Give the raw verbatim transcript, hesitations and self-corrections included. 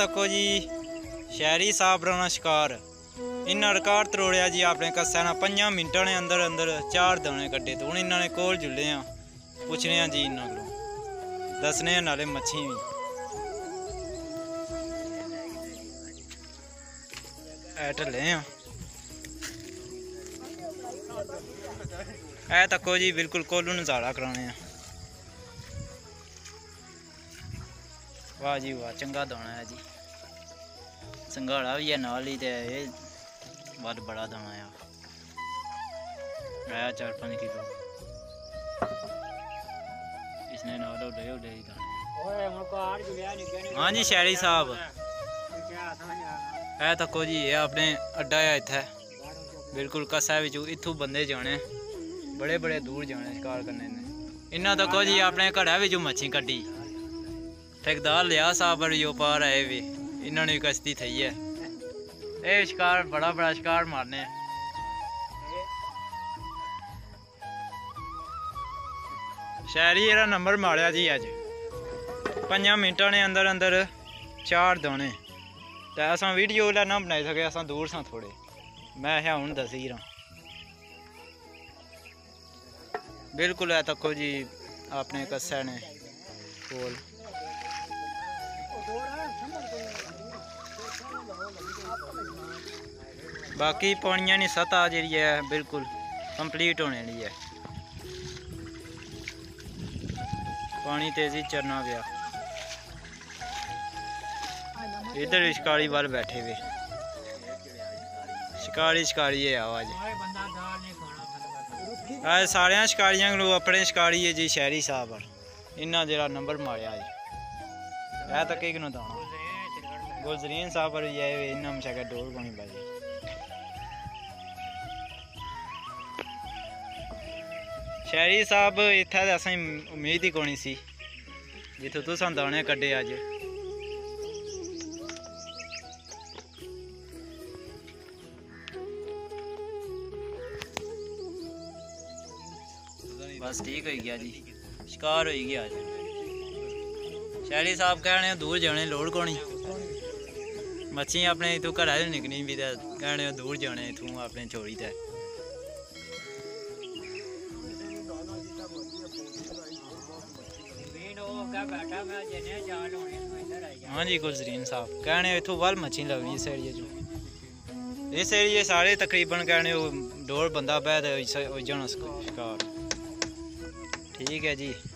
तको जी शहरी साहब राना शिकार इन्ना रिकॉर्ड तरोड़िया जी अपने कस्से ना पंजा मिनटा ने अंदर अंदर चार दाने कड्डे। तो हूँ इन्होंने कोल जुले हाँ पुछने हाँ जी इन्हों को दसने नाले मच्छी भी ढले हाँ ऐ तको जी बिल्कुल कोलू नज़ारा कराने। वाह जी वाह चंगा दाना है जी। संघाड़ा भी है नाल ही, ते बहुत बड़ा दाना है आया चार पाँच किलो इसने नाल उड़े उड़े ही दाने। हाँ जी शहरी साहब है तको जी ये अपने अड्डा है इत्थे बिल्कुल कस्सा बिचू इत्थू बंदे जाने बड़े बड़े दूर जाने शिकार करने ने। इन्ना तको जी अपने घड़ा बिचू मच्छी कड्डी ठेकेदार लिया साहब पर यो पार आए भी इन्होंने कश्ती थी है ये शिकार बड़ा बड़ा शिकार मारने। शहरी एरा नंबर मारिया जी अज पंजा मिनटा ने अंदर अंदर चार दाने। तो अस वीडियो ना बनाई सके अस दूर सा थोड़े मैं है हूँ दसी रहा बिल्कुल है तको जी अपने कस्से ने कोल। बाकी पानिया की सतह जी है बिल्कुल कंप्लीट होने ली है। पानी तेजी चरना गया इधर शिकारी वाल बैठे हुए शिकारी शिकारी है आवाज आज सारे शिकारियों को अपने शिकारी है जी शहरी साहब इन्ना जरा नंबर मारिया जी है तक एक दाना गुलजरीन साहब पर भी इन्ना मशा डोर को नहीं बाजी। शहरी साहब इत्थे असें उम्मीद ही कोनी सी जित्थों तुसां दाने कड्डे अज। बस ठीक हो गया जी शिकार हो गया अज। शहरी साहब कहने दूर जाने लोड़ कोनी मच्छी अपने इतों घरा निकनी भी कहने दूर जाने इतों अपने चोरी ते। हाँ जी गुलजरीन साहब कहने इतों वाल मच्छी लगनी इस एरिए चो इस एरिए सारे तकरीबन कहने डोर बंदा बह जाना शिकार। ठीक है जी।